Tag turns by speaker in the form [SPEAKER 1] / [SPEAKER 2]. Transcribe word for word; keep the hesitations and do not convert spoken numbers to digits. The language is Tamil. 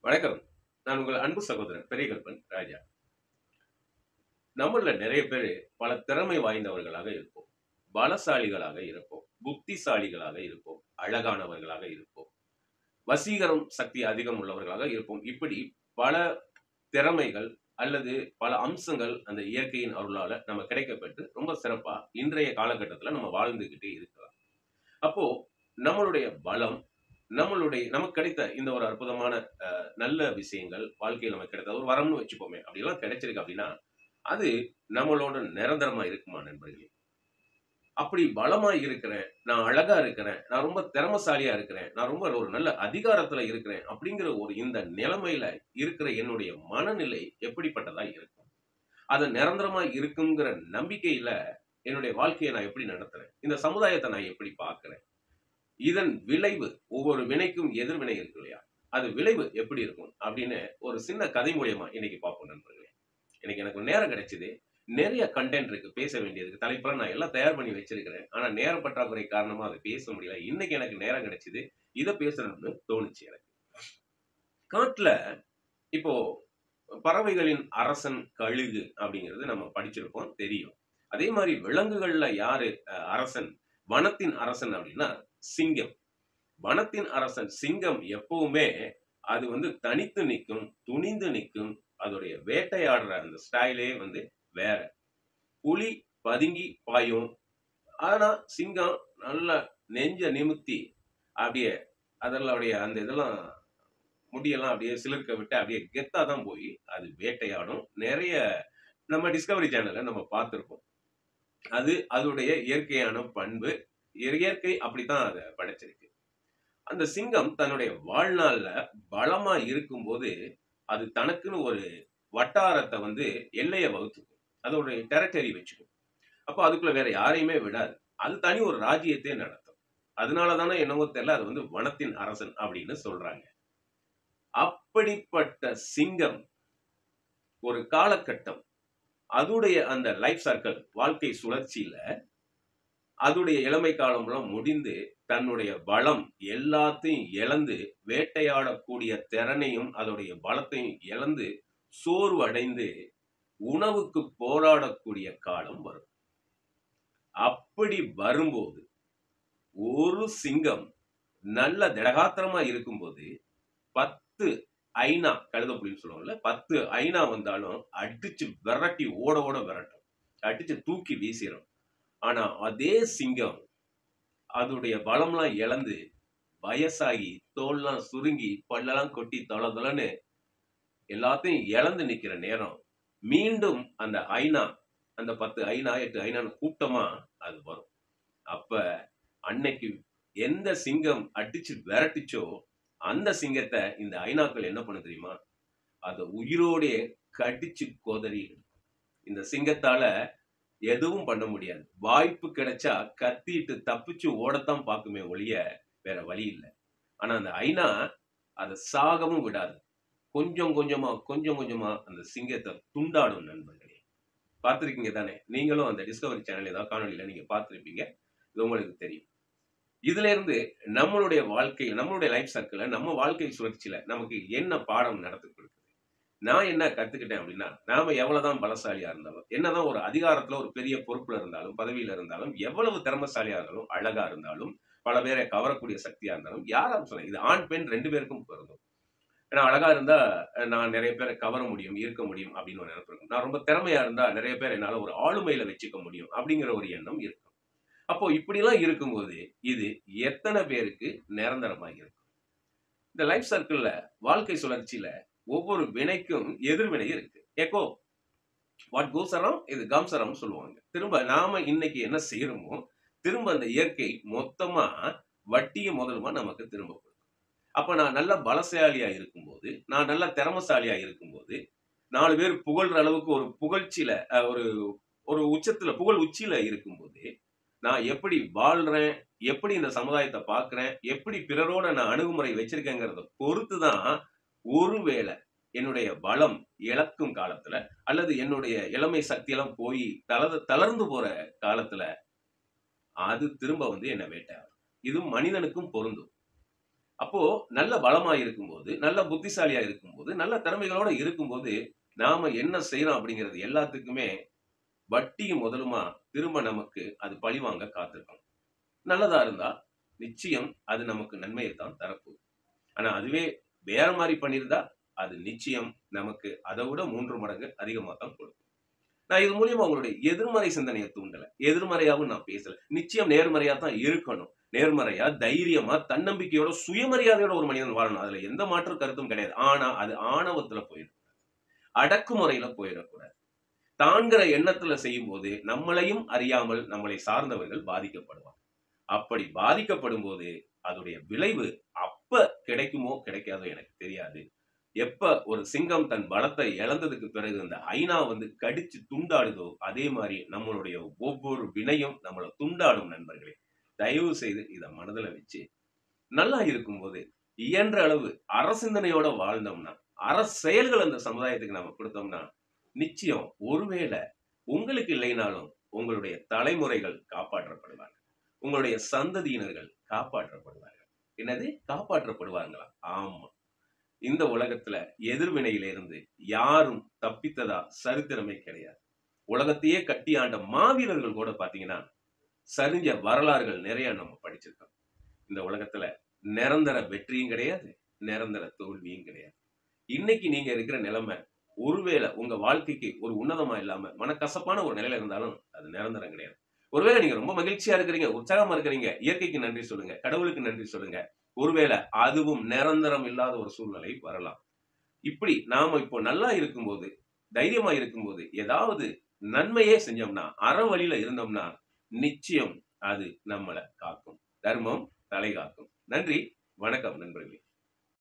[SPEAKER 1] வணக்கம். நான் உங்கள் அன்பு சகோதரன் பெரியகல்பன் ராஜா. நம்மள்ல நிறைய பேரு பல திறமை வாய்ந்தவர்களாக இருப்போம். பலசாலிகளாக இருப்போம். புத்திசாலிகளாக இருப்போம். அழகானவர்களாக இருப்போம். வசீகரம் சக்தி அதிகம் உள்ளவர்களாக இருப்போம். இப்படி பல திறமைகள் அல்லது பல அம்சங்கள் அந்த இயற்கையின் அருளால நம்ம கிடைக்கப்பெற்று ரொம்ப சிறப்பா இன்றைய காலகட்டத்தில நம்ம வாழ்ந்துகிட்டே இருக்கலாம். அப்போ நம்மளுடைய பலம், நம்மளுடைய நமக்கு கிடைத்த இந்த ஒரு அற்புதமான அ நல்ல விஷயங்கள் வாழ்க்கையில நமக்கு கிடைத்த ஒரு வரம்னு வச்சுப்போமே! அப்படிலாம் கிடைச்சிருக்கு அப்படின்னா, அது நம்மளோட நிரந்தரமா இருக்குமா நண்பர்களே? அப்படி பலமா இருக்கிறேன், நான் அழகா இருக்கிறேன், நான் ரொம்ப திறமைசாலியா இருக்கிறேன், நான் ரொம்ப ஒரு நல்ல அதிகாரத்தில இருக்கிறேன் அப்படிங்கிற ஒரு இந்த நிலைமையில இருக்கிற என்னுடைய மனநிலை எப்படிப்பட்டதா இருக்கும்? அது நிரந்தரமா இருக்குங்கிற நம்பிக்கையில என்னுடைய வாழ்க்கைய நான் எப்படி நடத்துறேன்? இந்த சமுதாயத்த நான் எப்படி பார்க்கிறேன்? இதன் விளைவு ஒவ்வொரு வினைக்கும் எதிர்வினை இருக்கு இல்லையா? அது விளைவு எப்படி இருக்கும்? அப்படின்னு ஒரு சின்ன கதை மூலியமா இன்னைக்கு பார்ப்போம் நண்பர்களே. இன்னைக்கு எனக்கு ஒரு நேரம் கிடைச்சது. நிறைய கன்டென்ட் இருக்கு. பேச வேண்டியது. தலைப்பெல்லாம் நான் எல்லாம் தயார் பண்ணி வச்சிருக்கிறேன். ஆனா நேர பற்றாக்குறை காரணமா அத பேச முடியல. இன்னைக்கு எனக்கு நேரம் கிடைச்சது. இத பேசணும்னு தோணுச்சு எனக்கு. காட்டுல இப்போ பறவைகளின் அரசன் கழுகு அப்படிங்கிறது நம்ம படிச்சிருப்போம், தெரியும். அதே மாரி விலங்குகள்ல யாரு அ அரசன்? வனத்தின் அரசன் அப்படின்னா சிங்கம். வனத்தின் அரசன் சிங்கம் எப்பவுமே அது வந்து தனித்து நிக்கும், துணிந்து நிக்கும். அதோடைய வேட்டையாடுற அந்த ஸ்டைலே வந்து வேற. புலி பதுங்கி பாயும். ஆனா சிங்கம் நல்லா நெஞ்ச நிமித்தி அப்படியே அதனுடைய அந்த இதெல்லாம் முடியெல்லாம் அப்படியே சிலிர்க்க விட்டு அப்படியே கெத்தா தான் போய் அது வேட்டையாடும். நெறைய நம்ம டிஸ்கவரி சேனல்ல நம்ம பார்த்திருப்போம். அது அதோடைய இயற்கையான பண்பு. இயற்கை அப்படித்தான் அத படைச்சிருக்கு. அந்த சிங்கம் தன்னுடைய வாழ்நாள்ல பலமா இருக்கும்போது, அது தனக்குன்னு ஒரு வட்டாரத்த வந்து எல்லைய வகுத்துக்கும். அதோட டெரிட்டரி வச்சுக்கும். அப்ப அதுக்குள்ள வேற யாரையுமே விடாது. அது தனி ஒரு ராஜ்யத்தையே நடத்தும். அதனால தானே என்னவோ தெரியல, அது வந்து வனத்தின் அரசன் அப்படின்னு சொல்றாங்க. அப்படிப்பட்ட சிங்கம் ஒரு காலகட்டம் அதுடைய அந்த லைஃப் சர்க்கிள் வாழ்க்கை சுழற்சியில அதுடைய இளமை காலம்லாம் முடிந்து, தன்னுடைய பலம் எல்லாத்தையும் இழந்து, வேட்டையாடக்கூடிய திறனையும், அதோடைய பலத்தையும் இழந்து, சோர்வடைந்து, உணவுக்கு போராடக்கூடிய காலம் வரும். அப்படி வரும்போது, ஒரு சிங்கம் நல்ல திடகாத்திரமா இருக்கும்போது, பத்து ஐனா கழுதைப்புலின்னு சொல்லுவோம்ல, பத்து ஐனா வந்தாலும் அடிச்சு விரட்டி ஓட ஓட விரட்டும். அடிச்சு தூக்கி வீசிரும். ஆனா அதே சிங்கம் அதோடைய பலம்லாம் இழந்து, வயசாகி, தோல்லாம் சுருங்கி, பல்லெல்லாம் கொட்டி தொள தொளன்னு எல்லாத்தையும் இழந்து நிக்கிற நேரம், மீண்டும் அந்த ஐனா, அந்த பத்து ஐனா, எட்டு ஐனான்னு கூட்டமா அது வரும். அப்ப அன்னைக்கு எந்த சிங்கம் அடிச்சு விரட்டுச்சோ, அந்த சிங்கத்த இந்த ஐனாக்கள் என்ன பண்ணும் தெரியுமா? அத உயிரோடயே கடிச்சு கொதறி இந்த சிங்கத்தால எதுவும் பண்ண முடியாது. வாய்ப்பு கிடைச்சா கத்திட்டு தப்பிச்சு ஓடத்தான் பாக்குமே ஒழிய, வேற வழி இல்ல. ஆனா அந்த ஐனா அத சாகவும் விடாது. கொஞ்சம் கொஞ்சமா, கொஞ்சம் கொஞ்சமா அந்த சிங்கத்த துண்டாடும் நண்பர்களே. பார்த்திருக்கீங்க தானே? நீங்களும் அந்த டிஸ்கவரி சேனல் ஏதாவது காணொளியில நீங்க பார்த்திருப்பீங்க. இது உங்களுக்கு தெரியும். இதிலிருந்து நம்மளுடைய வாழ்க்கையில, நம்மளுடைய லைஃப் சர்க்கிள்ல, நம்ம வாழ்க்கை சுழற்சியில நமக்கு என்ன பாடம் நடத்தி கொடுக்குது? நான் என்ன கத்துக்கிட்டேன் அப்படின்னா, நாம எவ்வளவுதான் பலசாலியா இருந்தாலும், என்னதான் ஒரு அதிகாரத்துல ஒரு பெரிய பொறுப்புல இருந்தாலும், பதவியில இருந்தாலும், எவ்வளவு திறமைசாலியா இருந்தாலும், அழகா இருந்தாலும், பல பேரை கவரக்கூடிய சக்தியா இருந்தாலும், யாராலும் சொல்லலாம். இது ஆண், பெண் ரெண்டு பேருக்கும் பொருந்தும். ஏன்னா அழகா இருந்தா அஹ், நான் நிறைய பேரை கவர முடியும், ஈர்க்க முடியும் அப்படின்னு ஒரு நினைப்பு இருக்கும். நான் ரொம்ப திறமையா இருந்தா நிறைய பேர் என்னால ஒரு ஆளுமையில வச்சுக்க முடியும் அப்படிங்கிற ஒரு எண்ணம் இருக்கும். அப்போ இப்படிலாம் இருக்கும்போது, இது எத்தன பேருக்கு நிரந்தரமா இருக்கும்? இந்த லைஃப் சர்க்கிள்ல, வாழ்க்கை சுழற்சியில ஒவ்வொரு வினைக்கும் எதிர்வினை இருக்கு. எக்கோ வாட் கோஸ் அரவுண்ட் இது கம்ஸ் அரவுண்ட் சொல்லுவாங்க. திரும்ப நாம இன்னைக்கு என்ன செய்யறோமோ, திரும்ப அந்த இயற்கை மொத்தமா வட்டியும் முதலுமா நமக்கு திரும்ப கொடுக்கும். அப்ப நான் நல்ல பலசாலியா இருக்கும்போது, நான் நல்ல திறமைசாலியா இருக்கும்போது, நாலு பேர் புகழ்ற அளவுக்கு ஒரு புகழ்ச்சியில அ ஒரு ஒரு உச்சத்துல புகழ் உச்சியில இருக்கும்போது, நான் எப்படி வாழ்றேன், எப்படி இந்த சமுதாயத்த பார்க்கிறேன், எப்படி பிறரோட நான் அணுகுமுறை வச்சிருக்கேங்கிறத பொறுத்து தான், ஒருவேள என்னுடைய பலம் இழக்கும் காலத்துல, அல்லது என்னுடைய இளமை சக்தியெல்லாம் போயி தளர் தளர்ந்து போற காலத்துல, அது திரும்ப வந்து என்ன வேட்டையாடும். இது மனிதனுக்கும் பொருந்தும். அப்போ நல்ல பலமா இருக்கும்போது, நல்ல புத்திசாலியா இருக்கும்போது, நல்ல திறமைகளோட இருக்கும்போது, நாம என்ன செய்றோம் அப்படிங்கிறது எல்லாத்துக்குமே வட்டியும் முதலுமா திரும்ப நமக்கு அது பழிவாங்க காத்திருக்கும். நல்லதா இருந்தா, நிச்சயம் அது நமக்கு நன்மையைத் தான் தரப்போகுது. ஆனா அதுவே வேற மாரி பண்ணியிருந்தா, அது நிச்சயம் நமக்கு அத விட மூன்று மடங்கு அதிகமா தான் கொடுக்கும். நான் இது மூலியமா உங்களுடைய எதிர்மறை சிந்தனைய தூண்டல. எதிர்மறையாவும் நான் பேசல. நிச்சயம் நேர்மறையா தான் இருக்கணும். நேர்மறையா, தைரியமா, தன்னம்பிக்கையோட, சுயமரியாதையோட ஒரு மனிதன் வாழணும். அதுல எந்த மாற்று கருத்தும் கிடையாது. ஆனா, அது ஆணவத்துல போயிரும். அடக்குமுறையில போயிறக்கூடாது. தான்ங்கிற எண்ணத்துல செய்யும்போது, நம்மளையும் அறியாமல் நம்மளை சார்ந்தவர்கள் பாதிக்கப்படுவாங்க. அப்படி பாதிக்கப்படும்போது, அதோடைய விளைவு அப்ப கிடைக்குமோ, கிடைக்காதோ எனக்கு தெரியாது. எப்ப ஒரு சிங்கம் தன் பலத்தை இழந்ததுக்கு பிறகு அந்த ஐனா வந்து கடிச்சு துண்டாடுதோ, அதே மாரி நம்மளுடைய ஒவ்வொரு வினையும் நம்மள துண்டாடும் நண்பர்களே. தயவு செய்து இத மனதுல வச்சு, நல்லா இருக்கும்போது, இயன்ற அளவு அறசிந்தனையோட வாழ்ந்தோம்னா, அறச்செயல்கள் அந்த சமுதாயத்துக்கு நம்ம குடுத்தோம்னா, நிச்சயம் ஒருவேள உங்களுக்கு இல்லைனாலும், உங்களுடைய தலைமுறைகள் காப்பாற்றப்படுவாங்க. உங்களுடைய சந்ததியினர்கள் காப்பாற்றப்படுவார்கள். என்னது? காப்பாற்றப்படுவார்களா? ஆமா. இந்த உலகத்துல எதிர்வினையிலிருந்து யாரும் தப்பித்ததா சரித்திரமே கிடையாது. உலகத்தையே கட்டி ஆண்ட மாவீரர்கள் கூட பார்த்தீங்கன்னா, சரிஞ்ச வரலாறுகள் நிறைய நம்ம படிச்சிருக்கோம். இந்த உலகத்துல நிரந்தர வெற்றியும் கிடையாது, நிரந்தர தோல்வியும் கிடையாது. இன்னைக்கு நீங்க இருக்கிற நிலைமை, ஒருவேளை உங்க வாழ்க்கைக்கு ஒரு உன்னதமா இல்லாம, மனக்கசப்பான ஒரு நிலையில இருந்தாலும், அது நிரந்தரம் கிடையாது. ஒருவேளை நீங்க ரொம்ப மகிழ்ச்சியா இருக்கிறீங்க, உற்சாகமா இருக்கிறீங்க, இயற்கைக்கு நன்றி சொல்லுங்க, கடவுளுக்கு நன்றி சொல்லுங்க. ஒருவேளை அதுவும் நிரந்தரம் இல்லாத ஒரு சூழ்நிலை வரலாம். இப்படி நாம இப்போ நல்லா இருக்கும்போது, தைரியமா இருக்கும்போது, ஏதாவது நன்மையே செஞ்சோம்னா, அற வழியில இருந்தோம்னா, நிச்சயம் அது நம்மள காக்கும். தர்மம் தலைகாக்கும். நன்றி, வணக்கம் நண்பர்களே.